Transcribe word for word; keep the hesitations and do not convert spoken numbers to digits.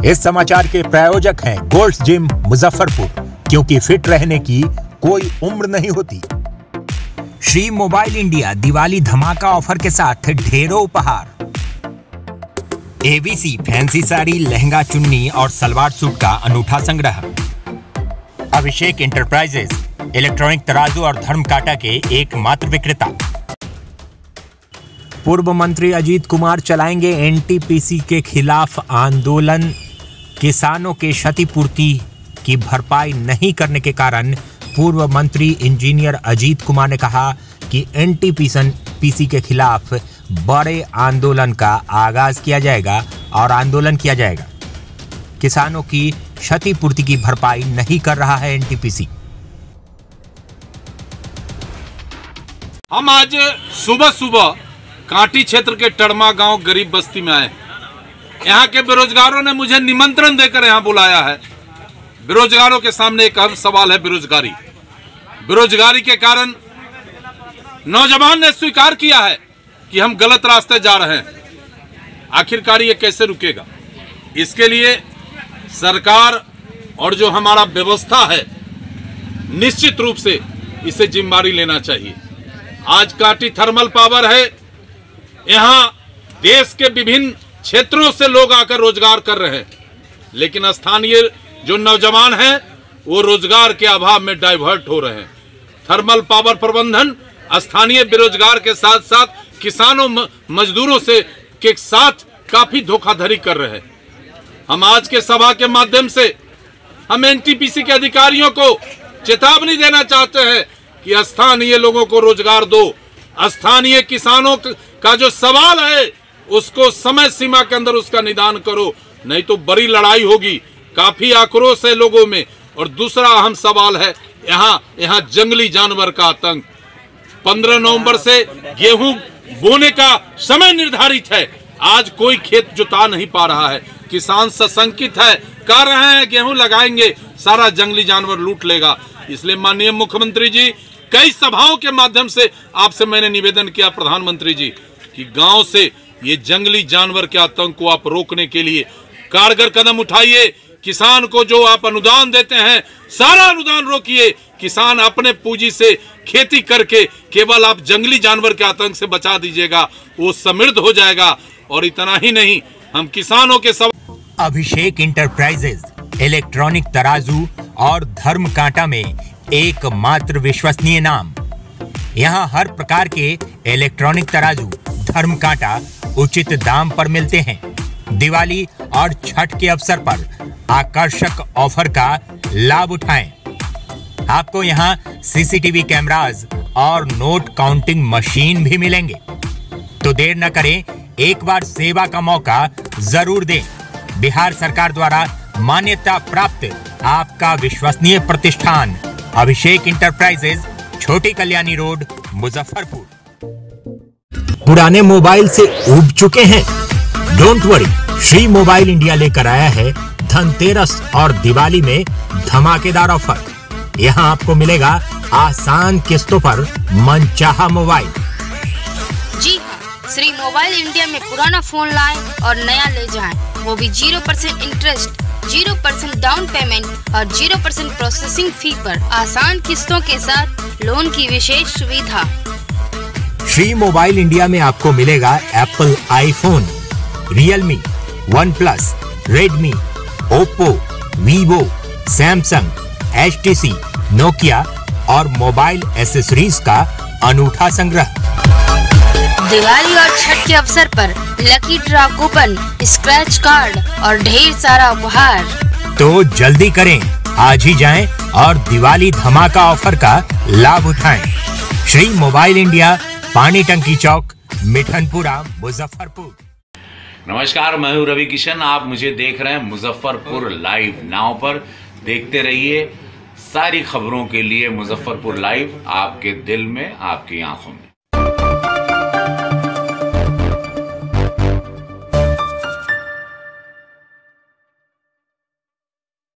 इस समाचार के प्रायोजक हैं गोल्ड्स जिम मुजफ्फरपुर, क्योंकि फिट रहने की कोई उम्र नहीं होती। श्री मोबाइल इंडिया दिवाली धमाका ऑफर के साथ ढेरों उपहार। एबीसी फैंसी साड़ी, लहंगा, चुन्नी और सलवार सूट का अनूठा संग्रह। अभिषेक इंटरप्राइजेज इलेक्ट्रॉनिक तराजू और धर्म कांटा के एकमात्र विक्रेता। पूर्व मंत्री अजीत कुमार चलाएंगे एनटीपीसी के खिलाफ आंदोलन। किसानों के क्षतिपूर्ति की भरपाई नहीं करने के कारण पूर्व मंत्री इंजीनियर अजीत कुमार ने कहा कि एनटीपीसी के खिलाफ बड़े आंदोलन का आगाज किया जाएगा और आंदोलन किया जाएगा। किसानों की क्षतिपूर्ति की भरपाई नहीं कर रहा है एनटीपीसी। हम आज सुबह सुबह कांटी क्षेत्र के टड़मा गांव गरीब बस्ती में आए। यहाँ के बेरोजगारों ने मुझे निमंत्रण देकर यहाँ बुलाया है। बेरोजगारों के सामने एक अहम सवाल है बेरोजगारी। बेरोजगारी के कारण नौजवान ने स्वीकार किया है कि हम गलत रास्ते जा रहे हैं। आखिरकार ये कैसे रुकेगा? इसके लिए सरकार और जो हमारा व्यवस्था है निश्चित रूप से इसे जिम्मेदारी लेना चाहिए। आज कांटी थर्मल पावर है, यहाँ देश के विभिन्न क्षेत्रों से लोग आकर रोजगार कर रहे हैं, लेकिन स्थानीय जो नौजवान हैं वो रोजगार के अभाव में डाइवर्ट हो रहे हैं। थर्मल पावर प्रबंधन स्थानीय बेरोजगार के साथ साथ किसानों मजदूरों से के साथ काफी धोखाधड़ी कर रहे हैं। हम आज के सभा के माध्यम से हम एनटीपीसी के अधिकारियों को चेतावनी देना चाहते हैं कि स्थानीय लोगों को रोजगार दो। स्थानीय किसानों का जो सवाल है उसको समय सीमा के अंदर उसका निदान करो, नहीं तो बड़ी लड़ाई होगी। काफी आक्रोश है लोगों में। और दूसरा अहम सवाल है यहाँ यहाँ जंगली जानवर का आतंक। पंद्रह नवंबर से गेहूं बोने का समय निर्धारित है। आज कोई खेत जुता नहीं पा रहा है। किसान सशंकित है, कह रहे हैं गेहूं लगाएंगे सारा जंगली जानवर लूट लेगा। इसलिए माननीय मुख्यमंत्री जी, कई सभाओं के माध्यम से आपसे मैंने निवेदन किया प्रधानमंत्री जी कि गांव से ये जंगली जानवर के आतंक को आप रोकने के लिए कारगर कदम उठाइए। किसान को जो आप अनुदान देते हैं सारा अनुदान रोकिए। किसान अपने पूंजी से खेती करके केवल आप जंगली जानवर के आतंक से बचा दीजिएगा, वो समृद्ध हो जाएगा। और इतना ही नहीं, हम किसानों के सब अभिषेक इंटरप्राइजेज इलेक्ट्रॉनिक तराजू और धर्म कांटा में एकमात्र विश्वसनीय नाम। यहाँ हर प्रकार के इलेक्ट्रॉनिक तराजू, धर्म कांटा उचित दाम पर मिलते हैं। दिवाली और छठ के अवसर पर आकर्षक ऑफर का लाभ उठाएं। आपको यहाँ सीसीटीवी कैमरास और नोट काउंटिंग मशीन भी मिलेंगे। तो देर न करें, एक बार सेवा का मौका जरूर दें। बिहार सरकार द्वारा मान्यता प्राप्त आपका विश्वसनीय प्रतिष्ठान अभिषेक इंटरप्राइजेज, छोटी कल्याणी रोड, मुजफ्फरपुर। पुराने मोबाइल से ऊब चुके हैं? Don't worry, Shri mobile India लेकर आया है धनतेरस और दिवाली में धमाकेदार ऑफर। यहाँ आपको मिलेगा आसान किस्तों पर मनचाहा मोबाइल। जी हाँ, श्री मोबाइल इंडिया में पुराना फोन लाएं और नया ले जाएं, वो भी zero percent interest, zero percent down payment और जीरो परसेंट प्रोसेसिंग फी पर आसान किस्तों के साथ लोन की विशेष सुविधा। श्री मोबाइल इंडिया में आपको मिलेगा Apple iPhone, Realme, OnePlus, Redmi, Oppo, Vivo, Samsung, HTC, Nokia और मोबाइल एसेसरीज का अनूठा संग्रह। दिवाली और छठ के अवसर पर lucky draw coupon, scratch card और ढेर सारा उपहार। तो जल्दी करें, आज ही जाएं और दिवाली धमाका ऑफर का लाभ उठाएं। श्री मोबाइल इंडिया, पानी टंकी चौक, मिठनपुरा, मुजफ्फरपुर। नमस्कार, मैं हूं रवि किशन। आप मुझे देख रहे हैं मुजफ्फरपुर लाइव नाव पर। देखते रहिए सारी खबरों के लिए मुजफ्फरपुर लाइव, आपके दिल में, आपकी आंखों में।